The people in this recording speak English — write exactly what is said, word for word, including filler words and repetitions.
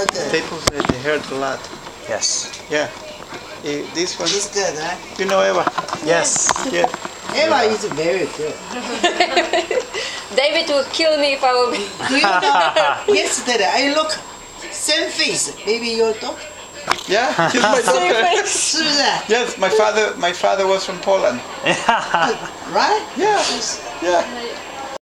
good. People say they hurt a lot. Yes. Yeah. Eh, this one, It's good, huh? you know Eva? Yes. Yeah. Eva is very good. David will kill me if I will be. Do you know? Yesterday I look same face. Maybe your dog. Yeah, she's my daughter. 是不是 Yes, my father my father was from Poland. Right? Yeah. Yeah.